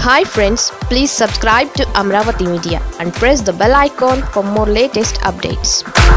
Hi friends, please subscribe to Amaravathi Media and press the bell icon for more latest updates.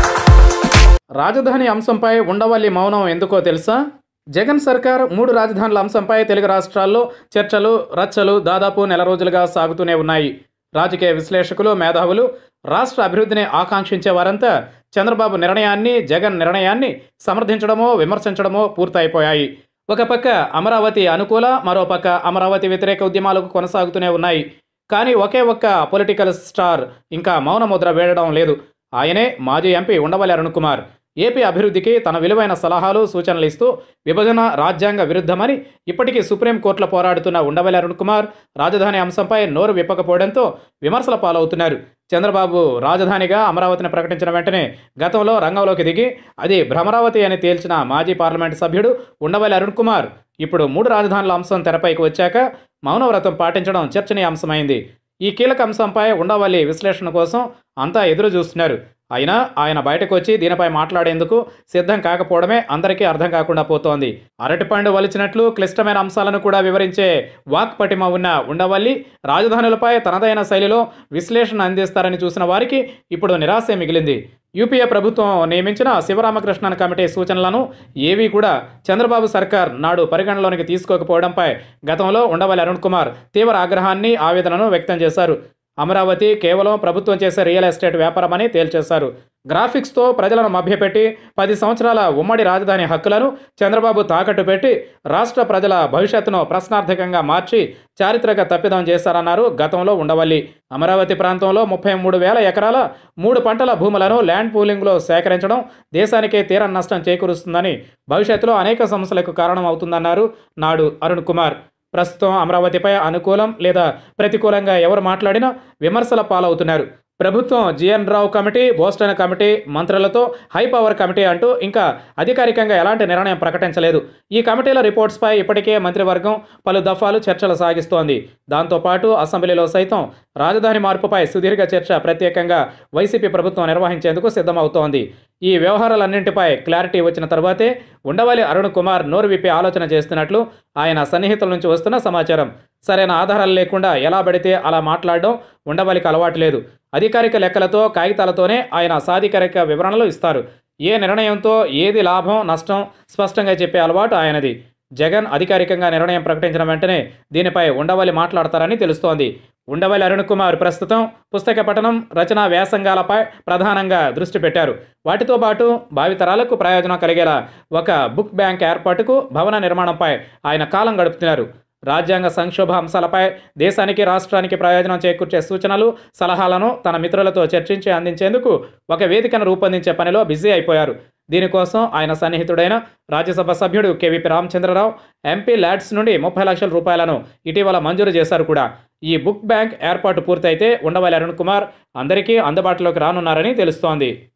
రాజధాని అంశంపై ఉండవల్లి మౌనం ఎందుకో తెలుసా? జగన్ సర్కార్ 3 రాజధానుల అంశంపై తెలుగు రాష్ట్రాల్లో చర్చలు, రచ్చలు దాదాపు నెల రోజులుగా సాగుతూనే ఉన్నాయి. రాజకీయ విశ్లేషకులు, మేధావులు, రాష్ట్ర అభివృద్ధిని ఆకాంక్షించే వారంతా చంద్రబాబు నిర్ణయాన్ని, జగన్ నిర్ణయాన్ని సమర్థించడమో, విమర్శించడమో పూర్తయిపోయాయి. ఒక పక్క అమరావతి అనుకూల, మరో పక్క అమరావతి వ్యతిరేక ఉద్యమాలకు కొనసాగుతూనే ఉన్నాయి. కానీ ఒకే ఒక్క పొలిటికల్ స్టార్ ఇంకా మౌన ముద్ర వేయడం లేదు. ఆయనే మాజీ ఎంపీ ఉండవల్లి అరుణ్ కుమార్. ఏపీ అభివృద్ధికి తన విలువైన సలహాలు, సూచనలు ఇస్తూ విభజన రాజ్యాంగ విరుద్ధమని ఇప్పటికీ సుప్రీంకోర్టులో పోరాడుతున్న ఉండవల్లి అరుణ్ కుమార్ రాజధాని అంశంపై నోరు విప్పకపోవడంతో విమర్శల పాలవుతున్నారు. చంద్రబాబు రాజధానిగా అమరావతిని ప్రకటించిన వెంటనే గతంలో రంగంలోకి దిగి అది భ్రమరావతి అని తేల్చిన మాజీ పార్లమెంటు సభ్యుడు ఉండవల్లి అరుణ్ కుమార్ ఇప్పుడు 3 రాజధానుల అంశం తెరపైకి వచ్చాక మౌనవ్రతం పాటించడం చర్చనీయాంశమైంది. ఈ కీలక అంశంపై ఉండవల్లి విశ్లేషణ కోసం అంతా ఎదురు చూస్తున్నారు. అయినా ఆయన బయటకు వచ్చి దీనిపై మాట్లాడేందుకు సిద్ధం కాకపోవడమే అందరికీ అర్థం కాకుండా పోతోంది. అరటిపండు వలిచినట్లు క్లిష్టమైన అంశాలను కూడా వివరించే వాక్పటిమ ఉన్న ఉండవల్లి రాజధానులపై తనదైన శైలిలో విశ్లేషణ అందిస్తారని చూసిన వారికి ఇప్పుడు నిరాశే మిగిలింది. యూపీఏ ప్రభుత్వం నియమించిన శివరామకృష్ణన్ కమిటీ సూచనలను ఏవీ కూడా చంద్రబాబు సర్కార్ నాడు పరిగణలోనికి తీసుకోకపోవడంపై గతంలో ఉండవల్లి అరుణ్ కుమార్ తీవ్ర ఆగ్రహాన్ని, ఆవేదనను వ్యక్తం చేశారు. అమరావతి కేవలం ప్రభుత్వం చేసే రియల్ ఎస్టేట్ వ్యాపారమని తేల్చేశారు. గ్రాఫిక్స్తో ప్రజలను మభ్యపెట్టి 10 సంవత్సరాల ఉమ్మడి రాజధాని హక్కులను చంద్రబాబు తాకట్టు పెట్టి రాష్ట్ర ప్రజల భవిష్యత్తును ప్రశ్నార్థకంగా మార్చి చారిత్రక తప్పిదం చేశారన్నారు గతంలో ఉండవల్లి. అమరావతి ప్రాంతంలో 33,000 ఎకరాల 3 పంటల భూములను ల్యాండ్ పూలింగ్లో సేకరించడం దేశానికే తీరని నష్టం చేకూరుస్తుందని, భవిష్యత్తులో అనేక సమస్యలకు కారణం అవుతుందన్నారు నాడు అరుణ్ కుమార్. ప్రస్తుతం అమరావతిపై అనుకూలం లేదా ప్రతికూలంగా ఎవరు మాట్లాడినా విమర్శల పాలవుతున్నారు. ప్రభుత్వం GN Rao committee, Boston committee, మంత్రులతో హై పవర్ కమిటీ అంటూ ఇంకా అధికారికంగా ఎలాంటి నిర్ణయం ప్రకటించలేదు. ఈ కమిటీల రిపోర్ట్స్పై ఇప్పటికే మంత్రివర్గం పలు దఫాలు చర్చలు సాగిస్తోంది. దాంతోపాటు అసెంబ్లీలో సైతం రాజధాని మార్పుపై సుదీర్ఘ చర్చ ప్రత్యేకంగా వైసీపీ ప్రభుత్వం నిర్వహించేందుకు సిద్ధమవుతోంది. ఈ వ్యవహారాలన్నింటిపై క్లారిటీ వచ్చిన తర్వాతే ఉండవల్లి అరుణ్ కుమార్ నోరు విప్పి ఆలోచన చేస్తున్నట్లు ఆయన సన్నిహితుల నుంచి వస్తున్న సమాచారం. సరైన ఆధారాలు లేకుండా ఎలా పడితే అలా మాట్లాడడం ఉండవల్లికి అలవాటు లేదు. అధికారిక లెక్కలతో, కాగితాలతోనే ఆయన సాధికారిక వివరణలు ఇస్తారు. ఏ నిర్ణయంతో ఏది లాభం, నష్టం స్పష్టంగా చెప్పే అలవాటు ఆయనది. జగన్ అధికారికంగా నిర్ణయం ప్రకటించిన వెంటనే దీనిపై ఉండవల్లి మాట్లాడతారని తెలుస్తోంది. ఉండవల్లి అరుణ్ కుమార్ ప్రస్తుతం పుస్తక పఠనం, రచనా వ్యాసంగాలపై ప్రధానంగా దృష్టి పెట్టారు. వాటితో పాటు భావితరాలకు ప్రయోజనం కలిగేలా ఒక బుక్ బ్యాంక్ ఏర్పాటుకు, భవన నిర్మాణంపై ఆయన కాలం గడుపుతున్నారు. రాజ్యాంగ సంక్షోభ అంశాలపై దేశానికి, రాష్ట్రానికి ప్రయోజనం చేకూర్చే సూచనలు, సలహాలను తన మిత్రులతో చర్చించి అందించేందుకు ఒక వేదికను రూపొందించే పనిలో బిజీ అయిపోయారు. దీనికోసం ఆయన సన్నిహితుడైన రాజ్యసభ సభ్యుడు కేవీపీ రామచంద్రరావు ఎంపీ ల్యాడ్స్ నుండి 30 లక్షల రూపాయలను ఇటీవల మంజూరు చేశారు కూడా. ఈ బుక్ బ్యాంక్ ఏర్పాటు పూర్తయితే ఉండవల్లి అరుణ్ కుమార్ అందరికీ అందుబాటులోకి రానున్నారని తెలుస్తోంది.